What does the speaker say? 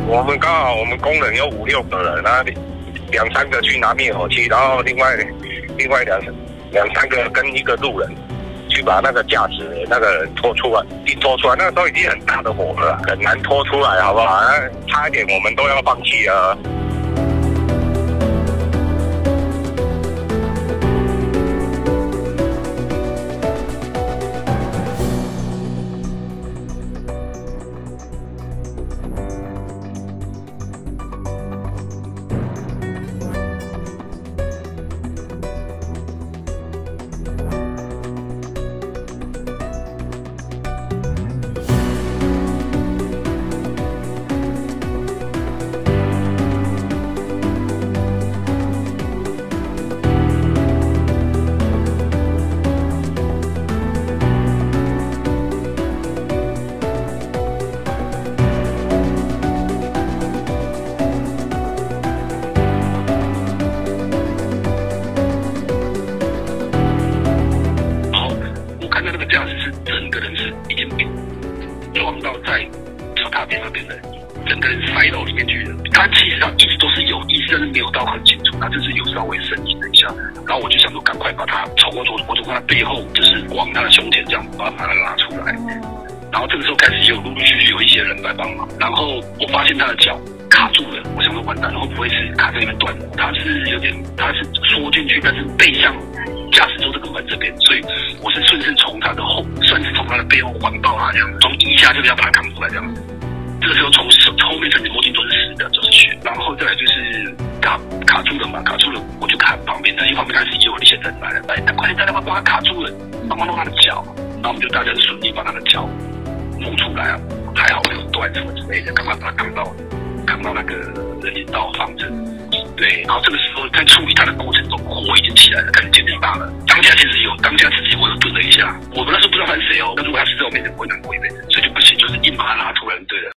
我们刚好我们工人有5、6个人，然后2、3个去拿灭火器，然后另外2、3个跟一个路人去把那个驾驶的那个人拖出来。一拖出来，那个时候已经很大的火了，很难拖出来，好不好？差一点我们都要放弃了。 整个人是已经撞到在脚踏边那边的，整个人塞到里面去了。他其实一直都是有意识，但是没有到很清楚，他就是有稍微呻吟了一下。然后我就想说，赶快把他我从他背后就是往他的胸前这样把他拉出来。然后这个时候开始就陆陆续续有一些人来帮忙。然后我发现他的脚卡住了，我想说完蛋了，会不会是卡在里面断了？他是缩进去，但是背向驾驶座这个门这边，所以我是顺势从他的算是从他的背后环抱他这样，从腋下这边要把他扛出来这样。这个时候从后面整个墨镜都是湿的，都是血。然后再来就是卡住了嘛，卡住了，我就看旁边的，因为旁边开始也有一些人来了，快点大家帮他卡住了，帮忙弄他的脚。然后我们就大家就顺利把他的脚弄出来啊，还好没有断什么之类的，赶快把他扛到那个人行道放着。对，然后这个时候在处理他的过程中，火已经起来了，开始渐渐大了。当下其实我又顿了一下，我那时候不知道他是谁哦，但如果他是在我面前，我会难过一辈子，所以就不行，就是硬把他拉出来，对了。